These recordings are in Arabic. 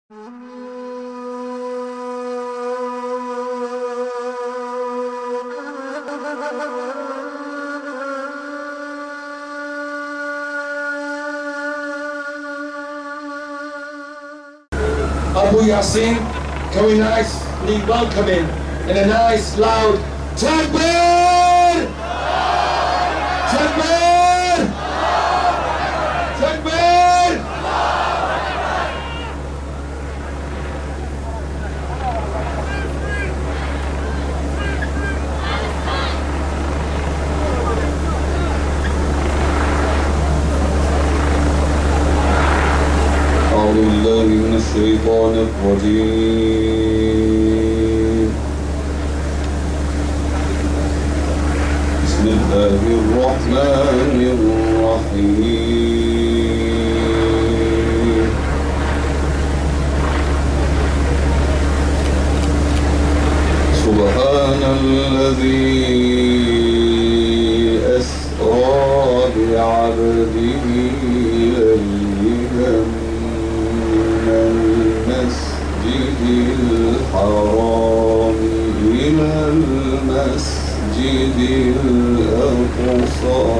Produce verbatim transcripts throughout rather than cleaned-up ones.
Abu Yasin, can we nicely welcome him in a nice loud Takbir! Takbir! Takbir! أعوذ بالله من الشيطان الرجيم. بسم الله الرحمن الرحيم. سبحان الذي أسرى بعبده ليلا المسجد الحرام إلى المسجد الأقصى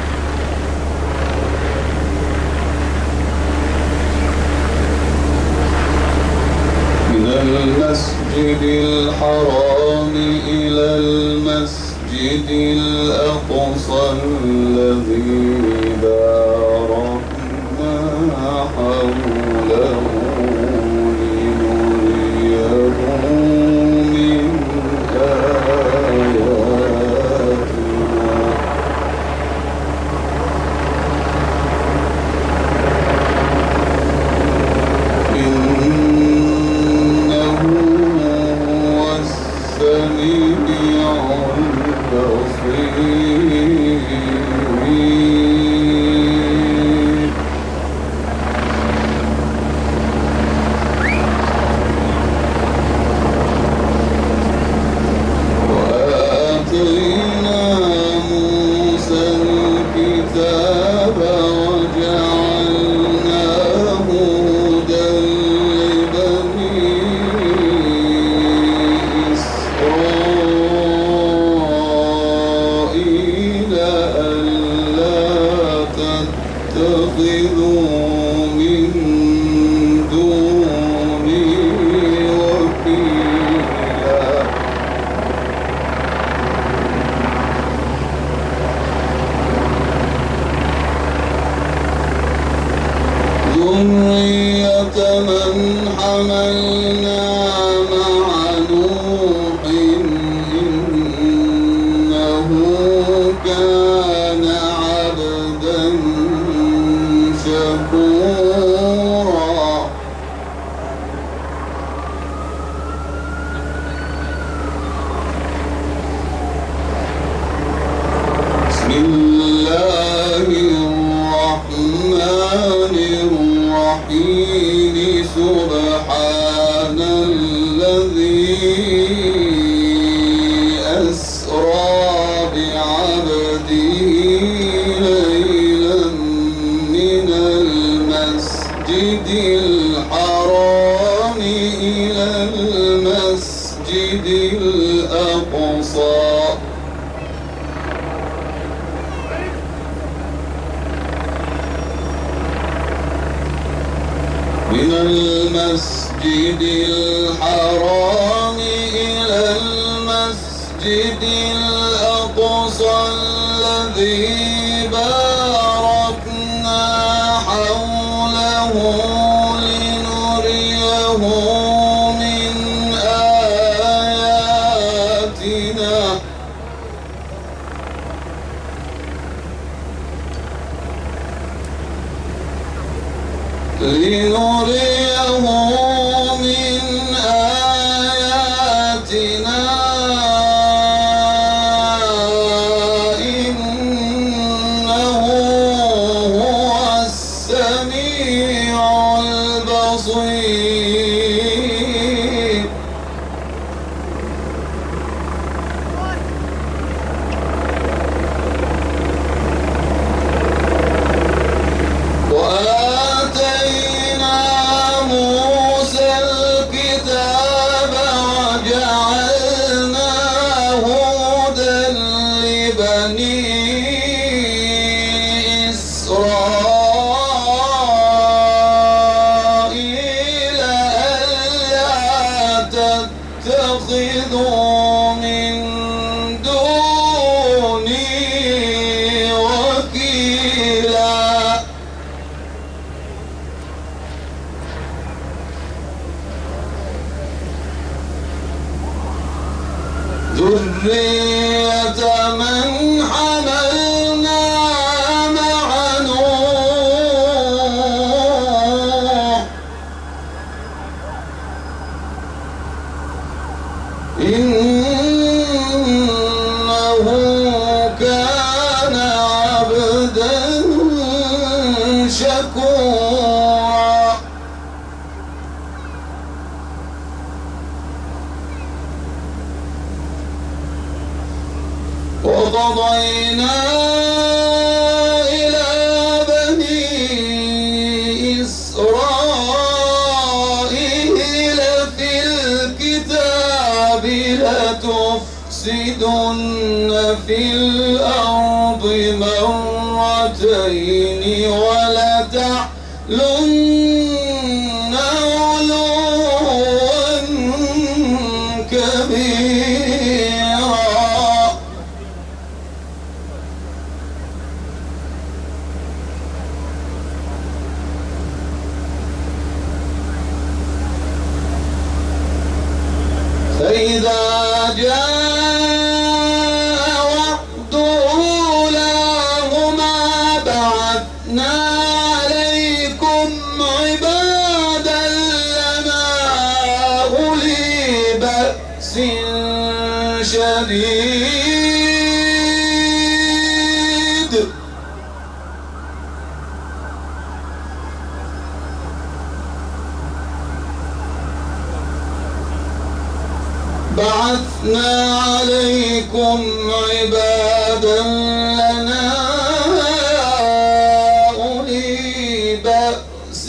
من المسجد الحرام إلى المسجد الأقصى الذي باركنا حوله من المسجد الحرام إلى المسجد الأقصى الذي باركنا حوله لنريه من آياتنا لنريه من آياتنا إنه هو السميع البصير. وآتينا موسى ذرية من حملنا مع نوح إنه كان عبدا شكورا وقضينا إلى بني إسرائيل في الكتاب لتفسدن في الأرض مرتين ولتعلن علوا كبيرا فإذا جاء وعد أولاهما بعثنا عليكم عبادا لنا أولي بأس شديد بعثنا عليكم عبادا لنا أولي بأس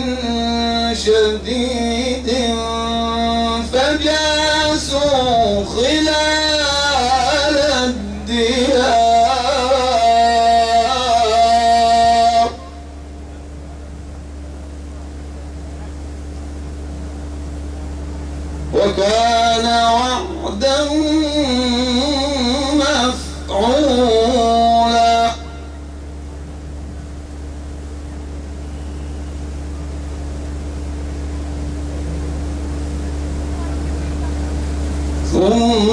شديد فجاسوا خلال الديار وكان وعدا مفعولا ثم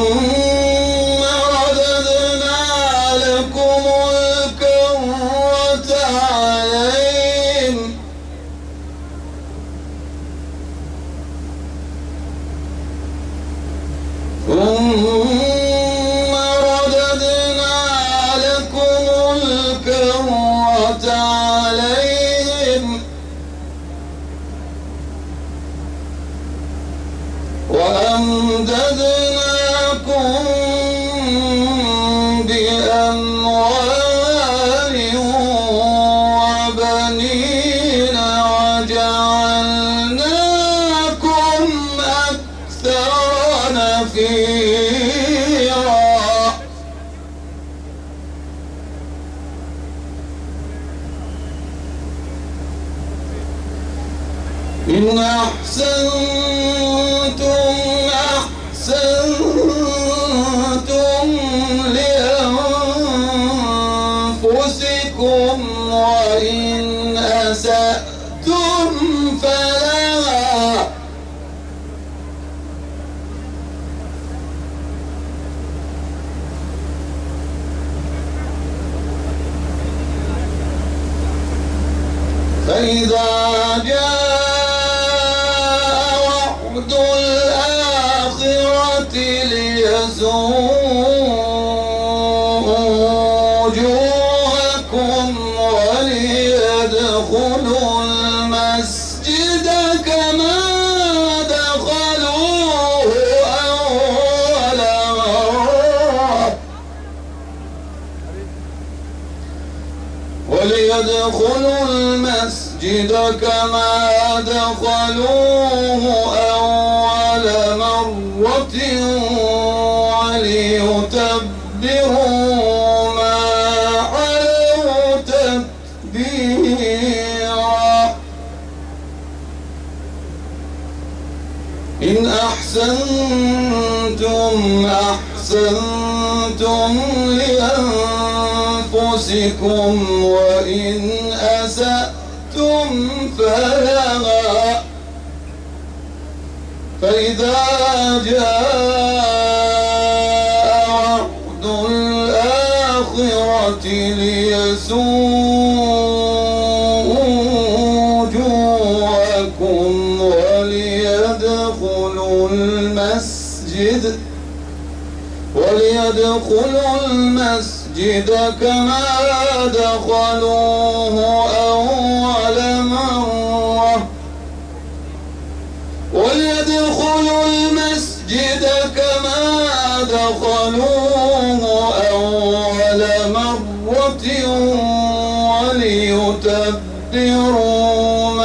رددنا لكم الكرة عليهم ثم رددنا لكم الكرة عليهم وأمددناكم بأموال وبنين وجعلناكم أكثر نفيرا إن أحسنتم أحسنتم لأنفسكم وإن أسأتم فلها فإذا جاء وعد الآخرة ليسوءوا وجوهكم وليدخلوا المسجد كما دخلوه أول مرة وليدخلوا المسجد كما دخلوه أول مرة وليتبروا ما علوا تتبيرا إن أحسنتم أحسنتم لأنفسكم وإن أسأتم فلها فإذا جاء ليسوءوا وجوهكم وليدخلوا المسجد وليدخلوا المسجد كما دخلوه أول مرة وليدخلوا المسجد كما دخلوه أول مرة وليتبروا